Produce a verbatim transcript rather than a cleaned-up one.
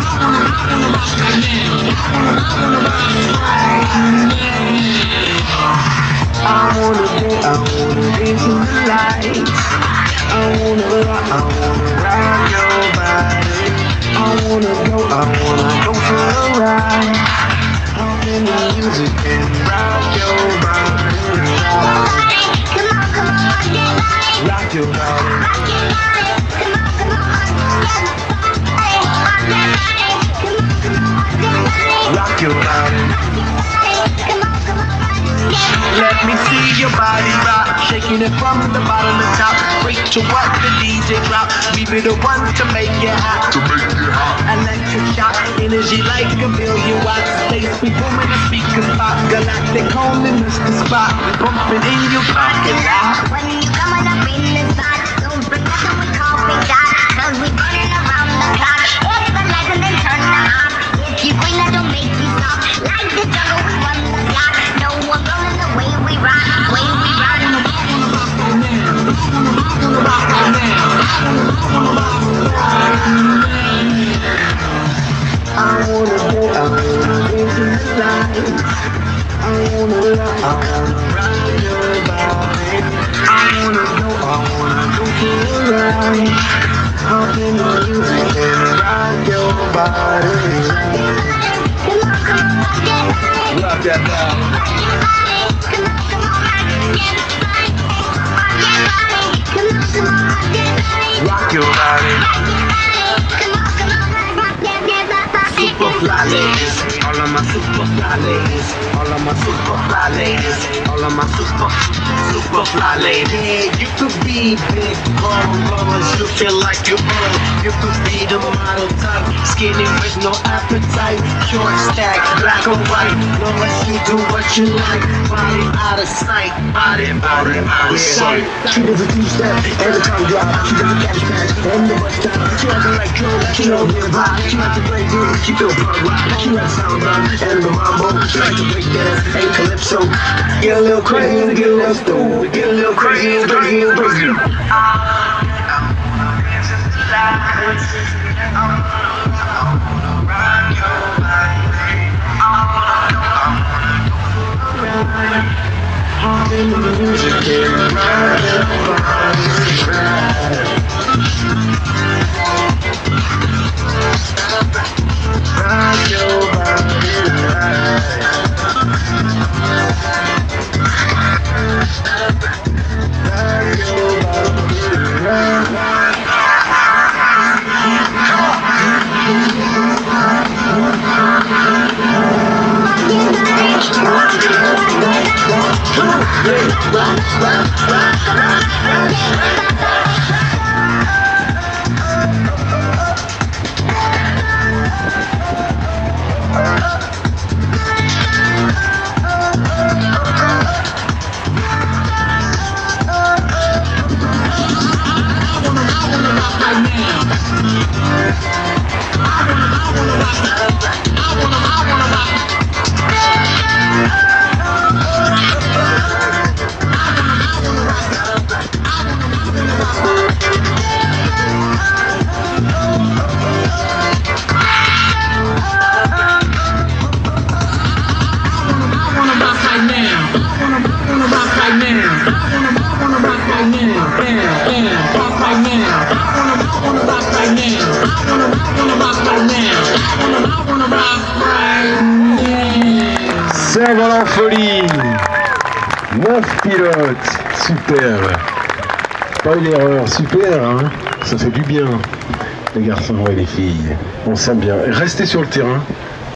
I wanna go, I wanna dance in the lights. I wanna rock, I wanna ride your body. I wanna go, I wanna go for a ride. I'm in the music and rock your body. Come on, come on, get light. Rock your body. Rock your body. Come on, come on, get light. Come on, come on, get light. Rock your body. Come on, come on. Let me see your body rock, shaking it from the bottom to top. Break to what the D J drop. We be the ones to make it hot. To make it hot. Electric shock, energy like a million watts. Space we booming the speakers pop. Galactic home in Mister Spot. We bumping in your pocket lot. When you coming up in the spot, don't forget that we call big dot. Cause we burning around the clock. Hit the lights and then turn them off. If you bring that, don't make you stop. Like the jungle, we run the block. No one rolling the way we rock. Way we rock. I wanna go, I wanna dance in the lights. I wanna rock, I wanna ride your body. I wanna go, I wanna go for a ride. Hop in the music and rock your body. Come on, come on, get light. Rock that body. Come on, come on, get light. Come on, come on, get light. Rock your body. Come on, come on, rock your body. Super fly ladies, all of my super fly ladies, all of my super fly ladies, all of my super, super fly ladies. You could be big bone blowers, you feel like you own. You could be the model type, skinny with no appetite, short stack, black or white. Long as you do what you like, body out of sight, body, body out of sight. She does a two-step and a tongue drop. She does a cabbage patch and the bus stop. She likes it like Joe, she knows me a vibe. She likes to break through. She feel punk rock, she likes samba and the mambo. She likes to break dance and calypso. Get a little crazy, get a little stupid. Get a little crazy, crazy, crazy. I'm in the music and ride your body, ride. Rock your body, ride. Rock your body, ride. Cerf-Volant Folie, neuf pilotes, super, pas une erreur, super, hein, ça fait du bien, les garçons et les filles, on s'aime bien, restez sur le terrain.